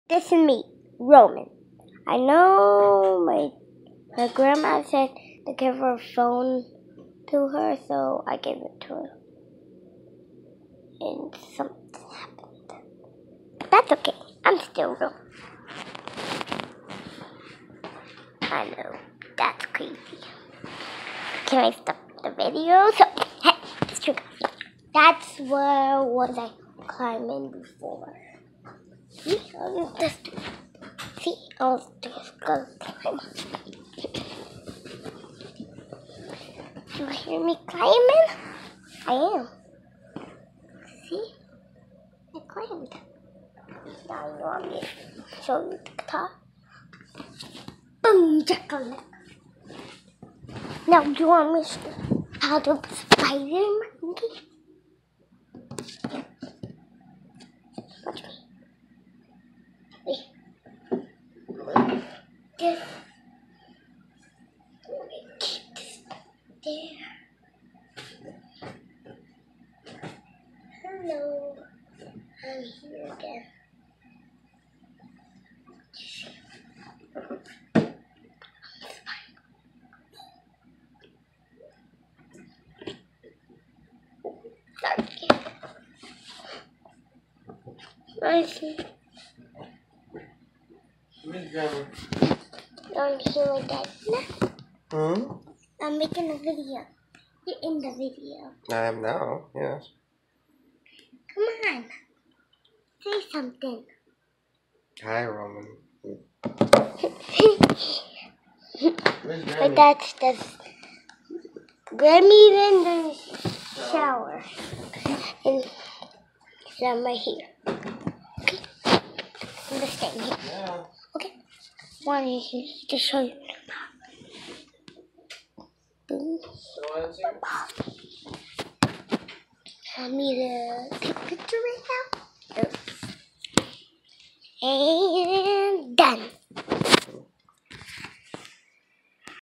This is me, Roman. I know my grandma said to give her phone to her, so I gave it to her. And something happened. But that's okay. I'm still Roman. I know, that's crazy. Can I stop the video? So, hey, let's check. That's where was I climbing before. See, I was just gonna climb. Do you hear me climbing? I am. See? I climbed. Now you want me to show you the top? Boom, jack-o'-lantern. Now you want me to show you how to spider monkey? Watch me. Wait. This. Let me keep this there. Hello. I'm here again. Sorry. I see. Don't hear my dad now? I'm making a video. You're in the video. I am now, yes. Come on. Say something. Hi, Roman. My dad's just Grammy's in the shower. And so I'm right here. Okay? I'm just staying here. Yeah. Okay? Wanted to show you. Boom. Want me to take a picture right now? Hey.